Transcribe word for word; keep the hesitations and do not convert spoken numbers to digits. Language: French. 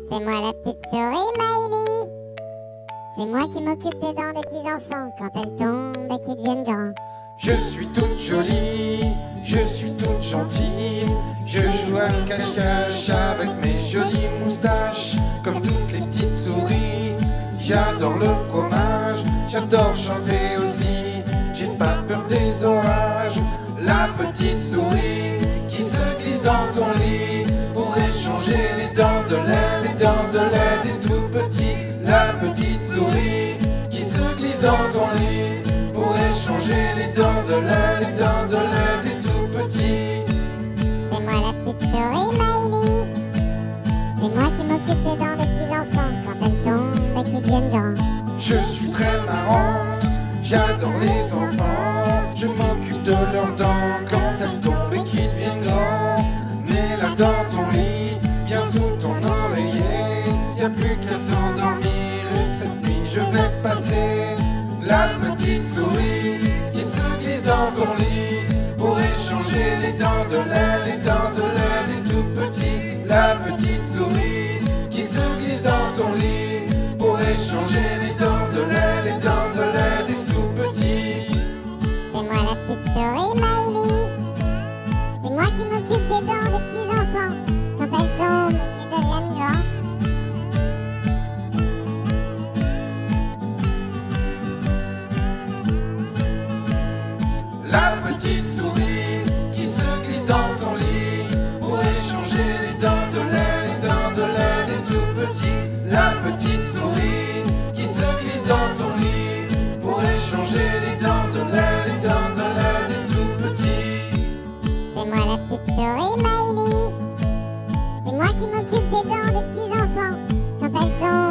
C'est moi la petite souris Maëlie. C'est moi qui m'occupe des dents des petits enfants quand elles tombent et qu'ils deviennent grands. Je suis toute jolie, je suis toute gentille. Je joue à cache-cache avec mes jolies moustaches. Comme toutes les petites souris, j'adore le fromage. J'adore chanter aussi, j'ai pas peur des orages. La petite souris qui se glisse dans ton lit pour échanger les dents de lait, les dents de lait des tout petits. La petite souris qui se glisse dans ton lit pour échanger les dents de lait, les dents de lait des tout petits. C'est moi la petite souris Maëlie. C'est moi qui m'occupe des dents des petits enfants quand elles tombent et qu'ils deviennent grands. Je suis très marrante, j'adore les enfants. Je m'occupe de leurs dents quand elles tombent et qu'ils deviennent grands. Mais là dans ton lit, bien sous ton oreiller, y'a plus qu'à t'endormir et cette nuit je vais passer. La petite souris qui se glisse dans ton lit pour échanger les dents de lait, les dents de lait des tout petits. La petite souris qui se glisse dans ton lit pour échanger les dents de lait, les dents de lait des tout petits. C'est moi la petite souris Maëlie. C'est moi qui m'occupe des dents des petits enfants quand elles tombent et qu'ils deviennent grands. La petite souris qui se glisse dans ton lit pour échanger les dents de lait, les dents de lait des tout petits. La petite souris qui se glisse dans ton lit pour échanger les dents de lait, les dents de lait des tout petits. C'est moi la petite souris Maëlie. C'est moi qui m'occupe des dents des petits enfants quand elles tombent